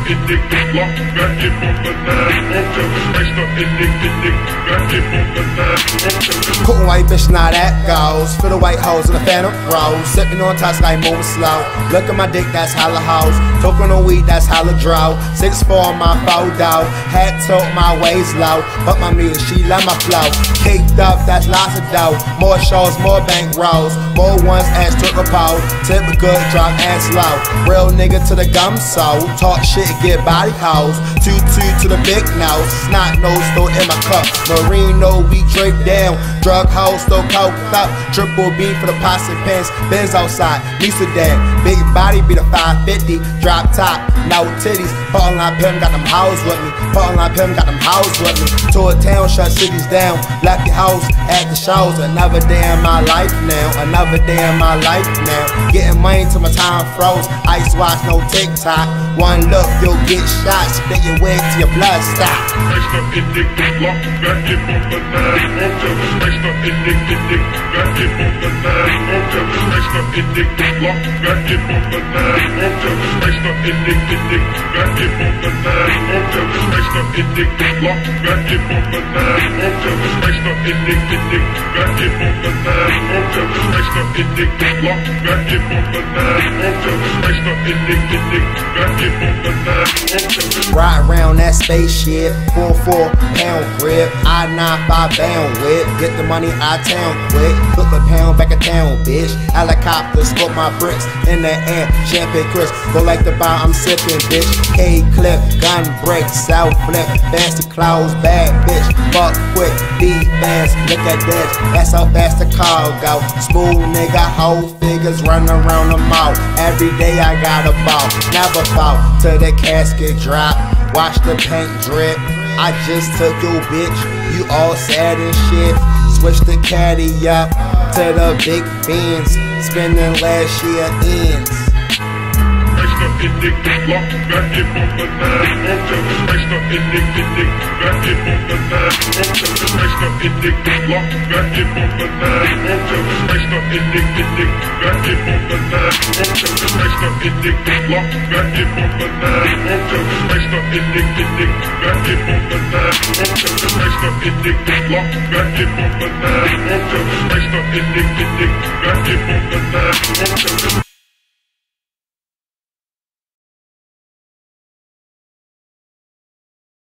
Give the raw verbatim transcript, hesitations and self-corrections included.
in dick, block, back in on the nine, okay. Iced up in dick, in dick, back in on the nine, okay. Cool white bitch, now that goes. Fill the white hoes in the phantom rose. Sipping on touch like moving slow. Look at my dick, that's holla house. Talking on weed, that's holla draw. Six four on my photo. Hat tilt my waist low. But my mirror, she love my flow. Caked up, that's lots of dough. More shows, more bank rolls. More ones as took a pole. Tip a good, drop ass low. Real nigga to the gum so. Talk shit, get body hoes. Two two to the big nose. Snot nose, throw in my cup. Marino, we drink down. Drug hoes, still coked up. Triple B for the posse pants. Benz outside, Lisa Dan. Big body be the five fifty. Drop top, no titties. Falling on Pim, got them hoes with me. Falling on Pim, got them hoes with me. Tour town, shut cities down. Left your house at the shows. Another day in my life now. Another day in my life now. Getting money till my time froze. Ice watch, no TikTok. One look, you'll get shot. Spit your wig till your blood stop. Iced up in dick, block, back in on the nine, okay. Iced up in dick, in dick, back in on the nine, okay. Iced up in dick, block, back in on the nine, okay. Iced up in dick, in dick, back in on the nine, okay. Iced up in dick, block, back in on the nine, okay. Iced up in dick, in dick, back in on the nine, okay. Iced up in dick, block, back in on the nine, okay. Iced up in dick, in dick, back in on the nine, okay. Ride around that spaceship, four four pound grip, I nine five bound whip. Get the money out of town quick, flip a pound back of town, bitch. Helicopter, scope my bricks in the air, champagne crisp. Go like the bar, I'm sipping, bitch. K clip, gun break, south flip, fancy clothes, bad bitch. Fuck quick, be fast, look at that. That's how fast the car go. Smooth nigga, whole figures running around the mall. Every day I got a ball, never fall till the casket drop. Watch the paint drip. I just took your bitch, you all sad and shit. Switch the caddy up to the big Benz. Spending last year ends. Iced up in dick, block, back in on the nine, okay. Iced up in dick, in dick, back in on the nine, okay. Iced up in dick, block, back in on the nine, okay. Iced up in dick, in dick, back in on the nine, okay. Iced up in dick, block, back in on the nine, okay. Iced up in dick, in dick, back in on the nine, okay. Iced up in dick, block, back in on the nine, okay. Iced up in dick, in dick, back in on the nine, okay.